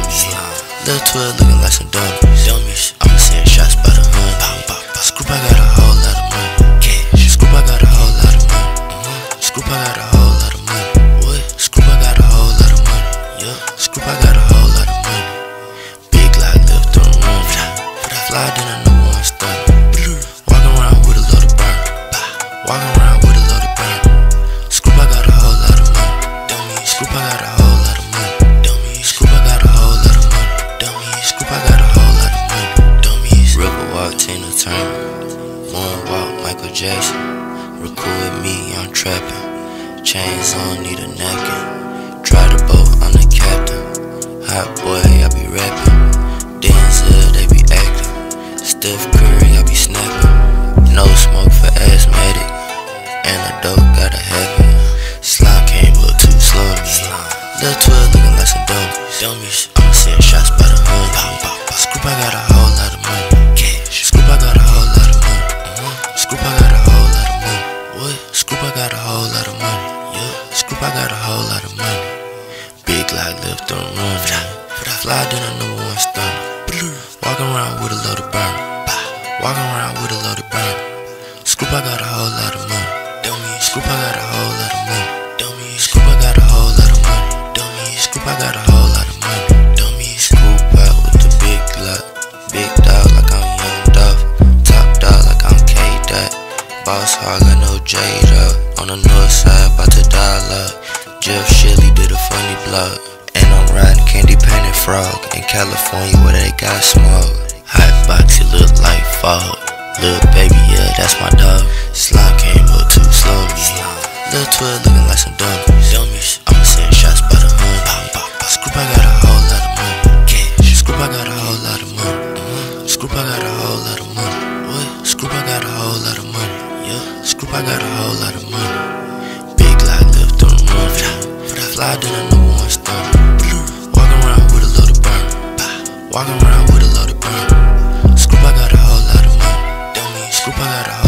dummies. Lil' 12 looking like some dummies. I'm seeing shots by the hundred. Scoop, I got a whole lot of money. Scoop, I got a whole lot of money. Scoop, I got a whole lot of money. Scoop, I got a whole lot of money. Scoop, I got a whole lot of money. Big like lift on run. Fly then I know one stun. Walking around with a load of burn. Walking around with a load of burn. Scoop, I got a whole lot of money. Scoop, I got a whole lot of money. Scoop, I got a whole lot of money. Scoop, I got a whole lot of money. River walk, Tina Turner. Moonwalk, Michael Jackson. Record with me, I'm trapping. Chains on, need a napkin. Drive the boat, I'm the captain. Hot boy, I be rapping. Denzel, they be acting. Steph Curry, I be snapping. No smoke for asthmatic. And the dope gotta have it. Slime came up too slummy. Lil' 12 looking like some dummies. I'm seeing shots by the hundred. Scoop, I got a whole lot of money. Scoop, I got a whole lot of money. Scoop, I got a whole lot of money. Scoop, I got a whole lot of money. Scoop, I got a whole lot of money. Big like lift on run. Fly then I know one stun. Walking around with a load of burn. Walking around with a load of burn. Scoop, I got a whole lot of money. Scoop, I got a whole lot of money. Scoop, I got a whole lot of money. Scoop, I got a whole lot of money. Scoop out with the big Glock. Big dog like I'm Young Dog. Top dog like I'm K-Dot. Boss hog, I know J-Dog. On the north side, about to dialogue. Jeff Shelley did a funny blog. And I'm riding candy painted frog. In California where they got smog. Hot box, it look like fog. Lil' baby, yeah, that's my dog. Slime came up too slummy. Lil' 12 looking like some dummies. I'm seeing shots by the hundred. Scoop, I got a whole lot of money. Scoop, I got a whole lot of money. Scoop, I got a whole lot of money. Scoop, I got a whole lot of money. Scoop, I got a whole lot of money. Big like lift on run. Fly then I know one stun. Walking around with a load of burn. Walking around with a load of burn. Scoop, I got a whole lot of money. Scoop, I got a